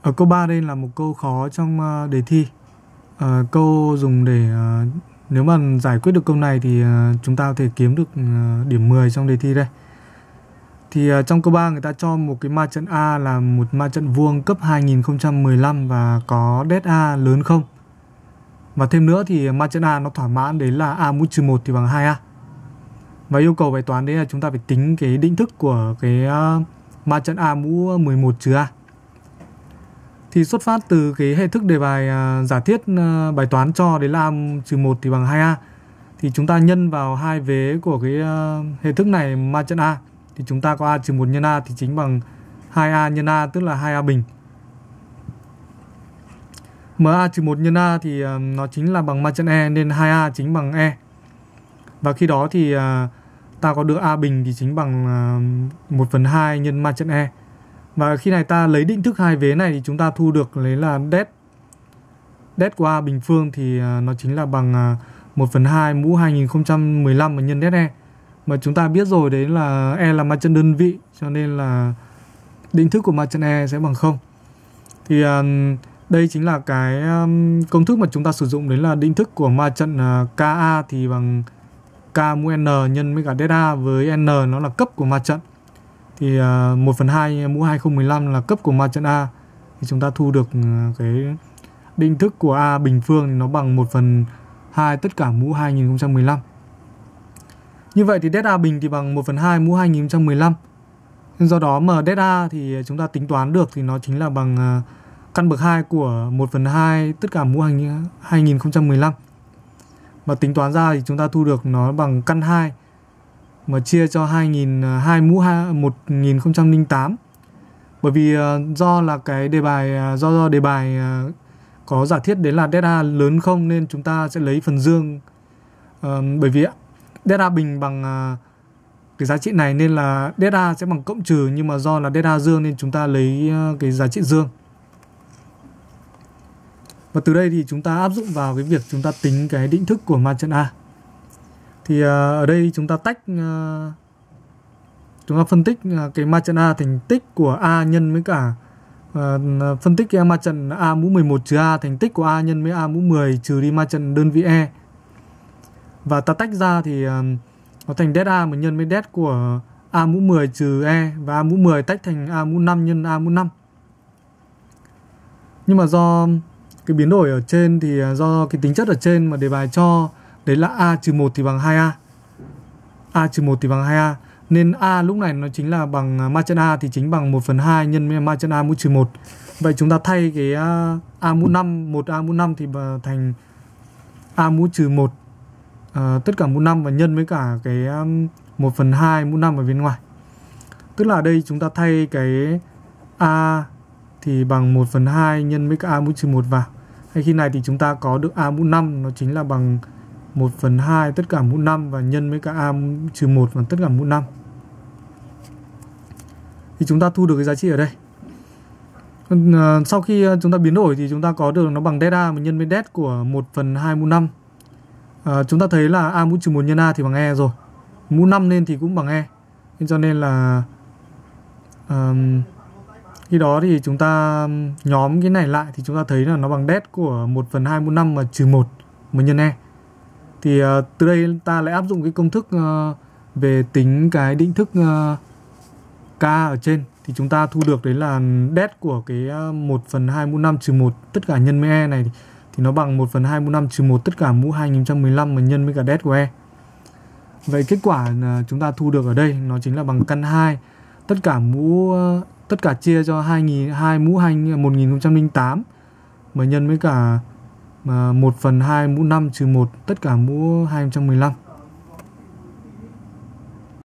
Ở câu 3 đây là một câu khó trong đề thi. Câu dùng để nếu mà giải quyết được câu này thì chúng ta có thể kiếm được điểm 10 trong đề thi đây. Thì trong câu 3 người ta cho một cái ma trận A là một ma trận vuông cấp 2015 và có det A lớn không. Và thêm nữa thì ma trận A nó thỏa mãn đấy là A mũ trừ 1 thì bằng 2A. Và yêu cầu bài toán đấy là chúng ta phải tính cái định thức của cái ma trận A mũ 11 trừ A. Thì xuất phát từ cái hệ thức đề bài giả thiết bài toán cho đấy là A trừ 1 thì bằng 2A. Thì chúng ta nhân vào hai vế của cái hệ thức này ma trận A. Thì chúng ta có A trừ 1 nhân A thì chính bằng 2A nhân A tức là 2A bình. Mà A trừ 1 nhân A thì nó chính là bằng ma trận E nên 2A chính bằng E. Và khi đó thì ta có được A bình thì chính bằng 1/2 nhân ma trận E. Và khi này ta lấy định thức hai vế này thì chúng ta thu được lấy là det của A bình phương thì nó chính là bằng 1/2 mũ 2015 mà nhân det E. Mà chúng ta biết rồi đấy là E là ma trận đơn vị cho nên là định thức của ma trận E sẽ bằng 0. Thì đây chính là cái công thức mà chúng ta sử dụng đấy là định thức của ma trận KA thì bằng K mũ N nhân với cả det A với N nó là cấp của ma trận. Thì 1/2 mũ 2015 là cấp của ma trận A. Thì chúng ta thu được cái định thức của A bình phương thì nó bằng 1/2 tất cả mũ 2015. Như vậy thì det A bình thì bằng 1/2 mũ 2015. Do đó mà det A thì chúng ta tính toán được thì nó chính là bằng căn bậc 2 của 1/2 tất cả mũ 2015. Và tính toán ra thì chúng ta thu được nó bằng căn 2 mà chia cho 2 mũ 1008. Bởi vì do là cái đề bài do đề bài có giả thiết đấy là det A lớn không nên chúng ta sẽ lấy phần dương. Bởi vì det A bình bằng cái giá trị này nên là det A sẽ bằng cộng trừ, nhưng mà do là det A dương nên chúng ta lấy cái giá trị dương. Và từ đây thì chúng ta áp dụng vào cái việc chúng ta tính cái định thức của ma trận A. Thì ở đây chúng ta chúng ta phân tích cái ma trận A thành tích của A nhân với cả phân tích cái ma trận A mũ 11 trừ A thành tích của A nhân với A mũ 10 trừ đi ma trận đơn vị E. Và ta tách ra thì nó thành det A mà nhân với det của A mũ 10 trừ E, và A mũ 10 tách thành A mũ 5 nhân A mũ 5. Nhưng mà do cái biến đổi ở trên thì do cái tính chất ở trên mà đề bài cho đấy là A trừ 1 thì bằng 2A. A trừ 1 thì bằng 2A. Nên A lúc này nó chính là bằng ma trận A thì chính bằng 1/2 nhân với ma trận A mũ trừ 1. Vậy chúng ta thay cái A mũ 5, 1A mũ 5 thì thành A mũ trừ 1 tất cả mũ 5 và nhân với cả cái 1/2 mũ 5 ở bên ngoài. Tức là ở đây chúng ta thay cái A thì bằng 1/2 nhân với cả A mũ trừ 1 vào. Hay khi này thì chúng ta có được A mũ 5 nó chính là bằng 1/2 tất cả mũ 5 và nhân với cả A trừ 1 và tất cả mũ 5. Thì chúng ta thu được cái giá trị ở đây. Sau khi chúng ta biến đổi thì chúng ta có được nó bằng det A mà nhân với det của 1/2 mũ 5. Chúng ta thấy là A mũ trừ 1 nhân A thì bằng E rồi. Mũ 5 nên thì cũng bằng E. Nên cho nên là khi đó thì chúng ta nhóm cái này lại thì chúng ta thấy là nó bằng det của 1/2 mũ 5 mà trừ 1 mà nhân E. Thì từ đây ta lại áp dụng cái công thức về tính cái định thức K ở trên. Thì chúng ta thu được đấy là det của cái 1/2 mũ 5 trừ 1 tất cả nhân với E này thì nó bằng 1/2 mũ 5 trừ 1 tất cả mũ 2015 mà nhân với cả det của E. Vậy kết quả chúng ta thu được ở đây nó chính là bằng căn 2 tất cả chia cho 2 mũ 1008 mà nhân với cả 1/2 mũ 5 trừ 1 tất cả mũ 215.